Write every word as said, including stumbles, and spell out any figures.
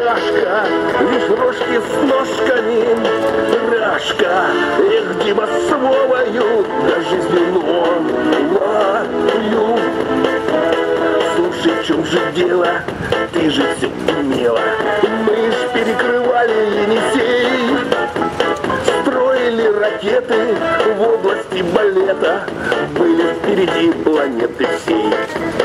Рашка, лишь рожки с ножками, Рашка, эх, Дима с Вовою, да жизнью новою. Слушай, в чем же дело, ты же все умела. Мы ж перекрывали Енисей, строили ракеты в области балета, были впереди планеты всей.